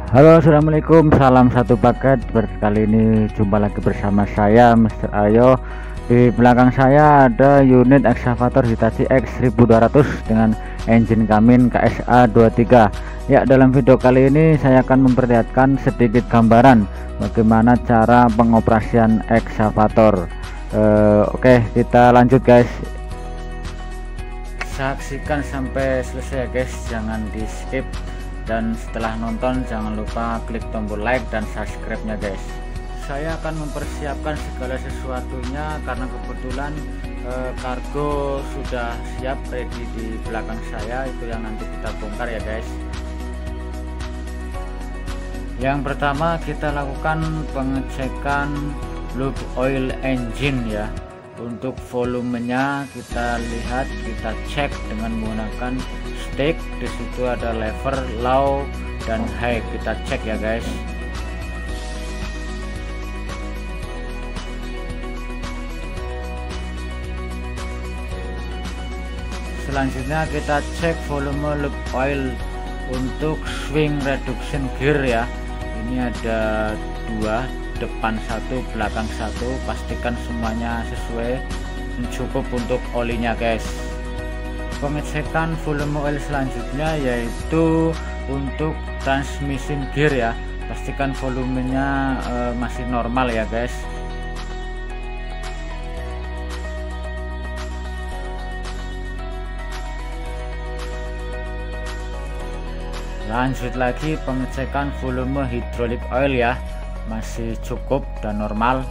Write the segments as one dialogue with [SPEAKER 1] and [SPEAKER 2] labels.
[SPEAKER 1] Halo, assalamualaikum, salam satu paket. Kali ini jumpa lagi bersama saya Mr. Ayo. Di belakang saya ada unit excavator Hitachi X1200 dengan engine Kamin KSA 23. Ya, dalam video kali ini saya akan memperlihatkan sedikit gambaran bagaimana cara pengoperasian excavator. Oke, kita lanjut guys. Saksikan sampai selesai guys, jangan di skip. Dan setelah nonton jangan lupa klik tombol like dan subscribe nya guys. Saya akan mempersiapkan segala sesuatunya karena kebetulan kargo sudah siap ready di belakang saya, itu yang nanti kita bongkar ya guys. Yang pertama kita lakukan pengecekan lube oil engine ya. Untuk volumenya kita lihat, kita cek dengan menggunakan stick. Di situ ada lever low dan high, kita cek ya guys. Selanjutnya kita cek volume lube oil untuk swing reduction gear ya. Ini ada dua, depan satu, belakang satu. Pastikan semuanya sesuai, cukup untuk olinya guys. Pengecekan volume oil selanjutnya yaitu untuk transmission gear ya. Pastikan volumenya masih normal ya guys. Lanjut lagi pengecekan volume hydraulic oil ya, masih cukup dan normal.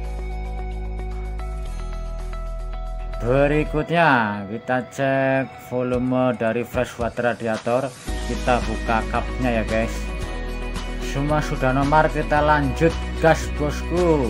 [SPEAKER 1] Berikutnya kita cek volume dari fresh water radiator, kita buka kapnya ya guys. Semua sudah normal, kita lanjut gas bosku.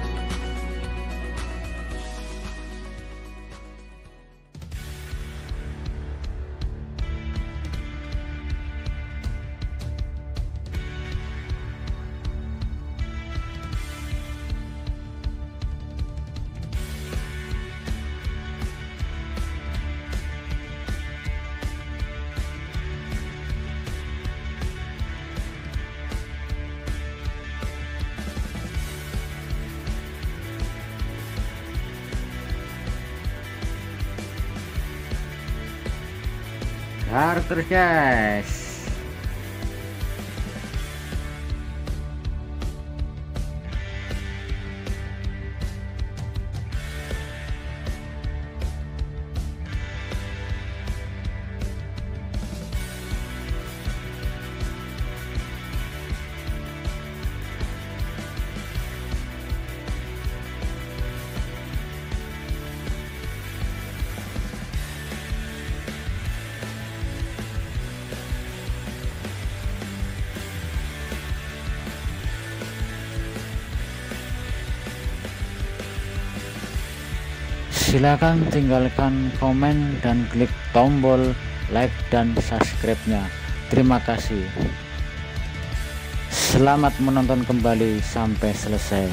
[SPEAKER 1] Terus guys, silakan tinggalkan komen dan klik tombol like dan subscribe-nya. Terima kasih. Selamat menonton kembali sampai selesai.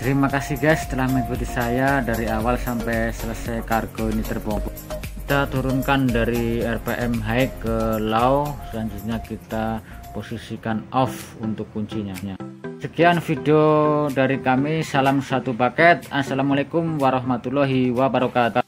[SPEAKER 1] Terima kasih guys telah mengikuti saya dari awal sampai selesai kargo ini terbongkar. Kita turunkan dari RPM high ke low, selanjutnya kita posisikan off untuk kuncinya. Sekian video dari kami, salam satu paket. Assalamualaikum warahmatullahi wabarakatuh.